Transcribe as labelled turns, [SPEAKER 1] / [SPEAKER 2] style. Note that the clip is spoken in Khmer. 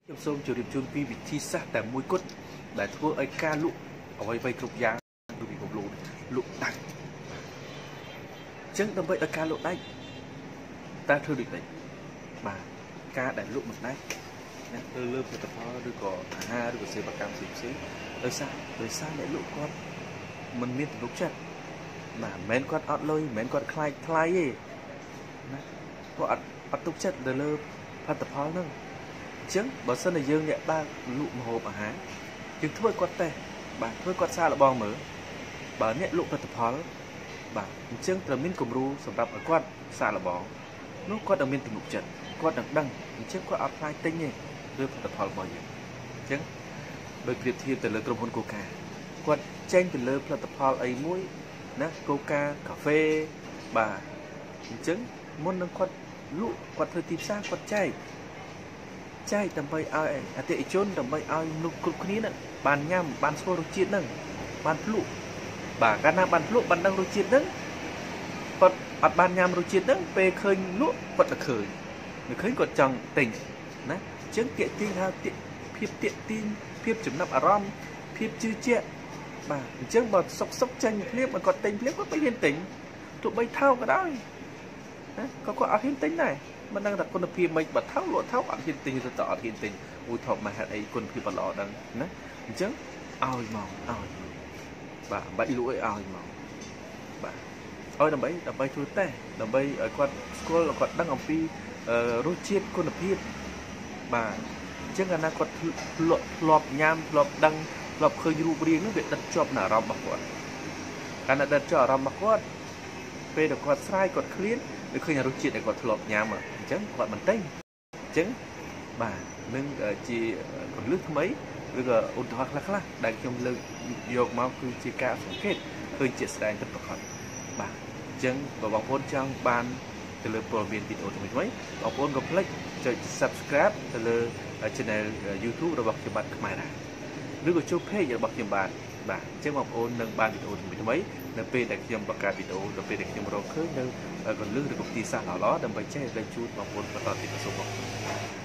[SPEAKER 1] ខ្ញុំសូមជម្រាបជូនពីវិធីសាស្ត្រតែមួយគត់ដែលធ្វើឲ្យការលក់អ្វីៗគ្រប់យ៉ាងដូចពីผมលក់ដាច់អញ្ចឹងដើម្បីឲ្យការលក់ដាច់តើធ្វើដូចម៉េចបាទការដែលលក់មិនដាច់ណាលើផលិតផលឬក៏អាហារឬក៏សេវាកម្មផ្សេងៗដោយសារអ្នកលក់គាត់មិនមានទំនុកចិត្តបាទមិនមែនគាត់អត់លុយមិនមែនគាត់ខ្លាចថ្លៃទេណាគាត់អត់ទុកចិត្តទៅលើផលិតផលហ្នឹងអញ្ចឹងបើសិនជាយើងអ្នកដើរលក់ម្ហូបអាហារយើងធ្វើគាត់តេស្តបាទធ្វើគាត់សាកល្បងមើលបើអ្នកលក់ផលិតផលបាទអញ្ចឹងត្រូវមានគំរូសម្រាប់ឲ្យគាត់សាកល្បងនោះគាត់នឹងមានទំនុកចិត្តគាត់នឹងដឹងអញ្ចឹងគាត់អត់ខ្លាចទិញទេលើផលិតផលរបស់យើងអញ្ចឹងដោយប្រៀបធៀបទៅលើក្រុមហ៊ុនកូកាគាត់ចេញទៅលើផលិតផលអីមួយណាកូកាកាហ្វេបាទអញ្ចឹងមុននឹងគាត់លក់គាត់ធ្វើទីផ្សារគាត់ចែកដើម្បីឲ្យអតិថិជនដើម្បីឲ្យមនុស្សគ្រប់គ្នានឹងបានញ៉ាំបានស្គាល់រសជាតិនឹងបានភ្លក់បាទកាលណាបានភ្លក់បានដឹងរសជាតិនឹងគាត់អត់បានញ៉ាំរសជាតិនឹងពេលឃើញលក់គាត់ទៅឃើញគាត់ចង់ទិញណាអញ្ចឹងទាក់ទាញហៅភាពទាក់ទាញភាពចំណាប់អារម្មណ៍ភាពជឿជាក់បាទអញ្ចឹងបើសុកចាញ់ភ្លាមបើគាត់ទិញភ្លាមគាត់មិនហ៊ានទិញទោះបីថោកក៏ដោយណាគាត់អត់ហ៊ានទិញដែរមិនដឹងថាគុណភាពមិនបើថោកលក់ថោកអត់ហ៊ានទិញទៅអត់ហ៊ានទិញអូថោកមកហេតុអីគុណភាពអត់ល្អដឹងណាអញ្ចឹងឲ្យមកបាទបាច់លក់ឲ្យមកបាទឲ្យដើម្បីធ្វើតេស្តដើម្បីឲ្យគាត់ស្គាល់ឲ្យគាត់ដឹងអំពីរសជាតិគុណភាពបាទអញ្ចឹងកាលណាគាត់ធ្លាប់ញ៉ាំធ្លាប់ដឹងធ្លាប់ឃើញរូបរាងនោះវាដិតជាប់នៅអារម្មណ៍របស់គាត់កាលណាដិតជាប់អារម្មណ៍របស់គាត់ពេលដែលគាត់ស្រាយគាត់ឃ្លានឬឃើញរសជាតិដែលគាត់ធ្លាប់ញ៉ាំអញ្ចឹងគាត់មិនទិញអញ្ចឹងបាទនឹងជាកលឹះថ្មីឬក៏ឧទាហរណ៍ខ្លះដែលខ្ញុំលើកយកមកគឺជាការសង្កេតឃើញជាក់ស្ដែងពិតប្រាកដបាទអញ្ចឹងបើបងប្អូនចង់បានទៅលើព័ត៌មានវីដេអូថ្មីបងប្អូនកុំភ្លេចចុច Subscribe ទៅលើ Channel YouTube របស់ខ្ញុំបាទខ្មែរដែរឬក៏ចូល Page របស់ខ្ញុំបាទអញ្ចឹងបងប្អូននឹងបានវីដេអូថ្មីនៅពេលដែលខ្ញុំបង្កើតវីដេអូនៅពេលដែលខ្ញុំរកឃើញនៅកលឹះឬក៏ទីសាស្ត្រល្អៗដើម្បីចែកឲ្យជូនបងប្អូនបន្តទៀតសូមអរគុណ